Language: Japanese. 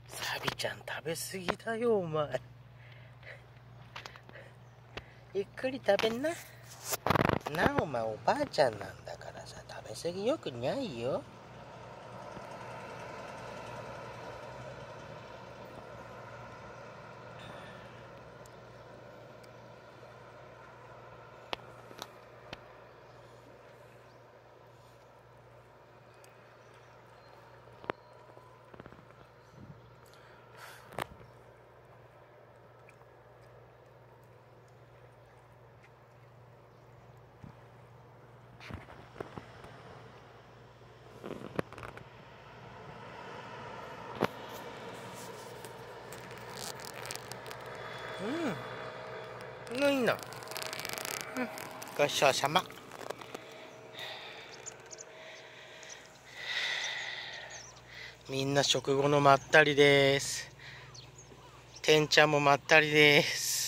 サビちゃん食べ過ぎだよお前。ゆっくり食べんな。なあお前おばあちゃんなんだからさ、食べ過ぎよくないよ。いいの。ごちそうさま。みんな食後のまったりです。てんちゃんもまったりです。